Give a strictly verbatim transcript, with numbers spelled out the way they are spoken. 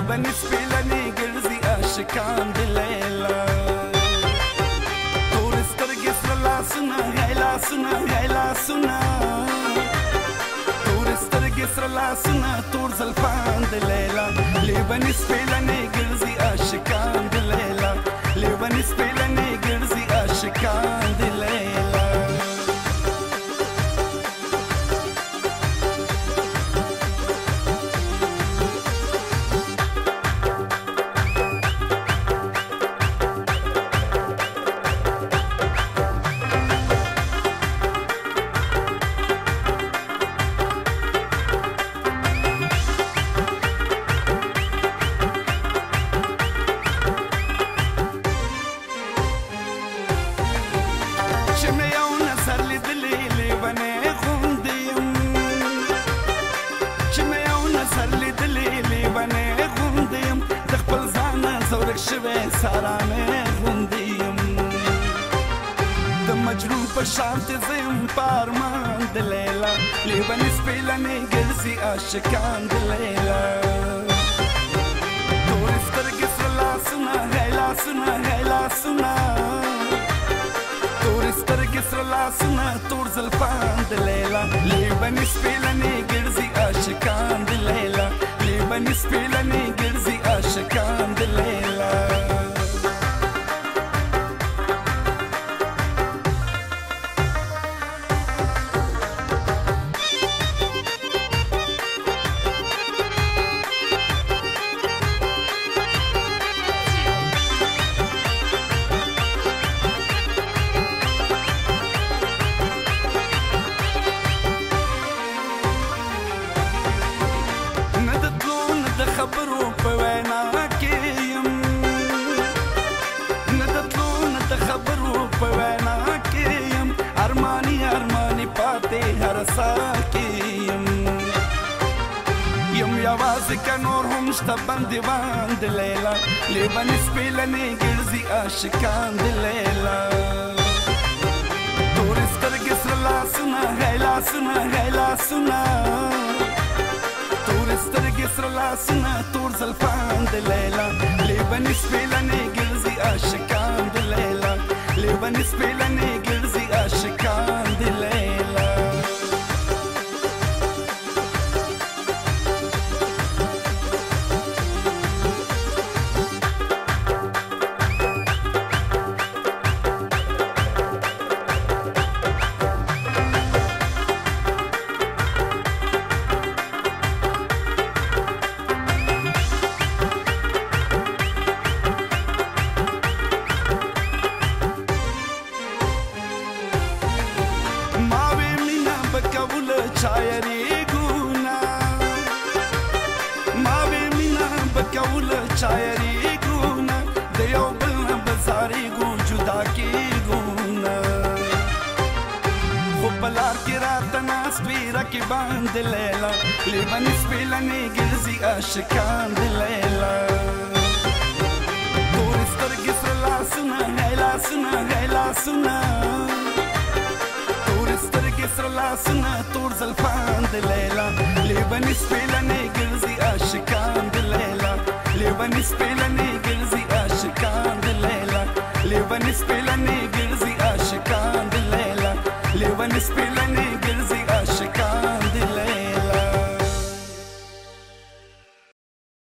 لیونی سپیلنی ګرځي عاشقان د لیلا تور سترګې سره لاسونه هی لاسونه هی لاسونه تور سترګې سره لاسونه تور زلفان د لیلا لیونی سپیلنی ګرځي عاشقان د لیلا لیونی سپیلنی ګرځي عاشقان د لیلا سارانه غوندیم د مجنون په شان تزم پارمان د لیلا لیونی سپیلنی ګرځي عاشقان د لیلا تور سترګې سره لاسونه هی لاسونه هی لاسونه تور سترګې سره لاسونه تور زلفان د لیلا لیونی سپیلنی ګرځي عاشقان د لیلا لیونی سپیلنی ګرځي عاشقان د لیلا خبرو په وینا کې يم نه د تلو نه د خبرو په وینا کې يم ارماني ارماني پاتې هر سا کې يم یم یوازې که نور هم شته بندیوان د لیلا لیونی سپیلنی ګرځي عاشقان د لیلا تور سترګې سره لاسونه هی لاسونه هی لاسونه تور سترګې سره لاسونه تور زلفان د لیلا لیونی سپیلنی ګرځي عاشقان د لیلا لیونی سپیلنی ګرځي عاشقان د لیلا شاعری ګونه د یو بل نه بزاري ګو جدا کېږونه خو په لار کې راته ناست وي رقیبان د لیلا لیونی سپیلنی ګرځي عاشقان د لیلا تور سترګې سره لاسونه هی لاسونه هی لاسونه تور سترګې سره لاسونه تور زلفان د لیلا لیونی سپیلنی ګرځي عاشقان د لیلا لیونی سپیلنی ګرځي عاشقان د لیلا لیونی سپیلنی ګرځي عاشقان د لیلا لیونی سپیلنی